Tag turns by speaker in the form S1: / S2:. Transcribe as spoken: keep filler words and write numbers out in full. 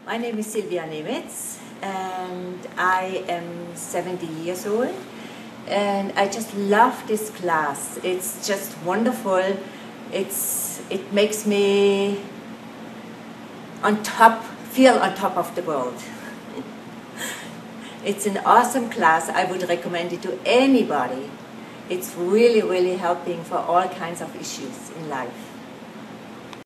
S1: My name is Sylvia and I am seventy years old, and I just love this class. It's just wonderful. It's it makes me on top, feel on top of the world. It's an awesome class. I would recommend it to anybody. It's really, really helping for all kinds of issues in life.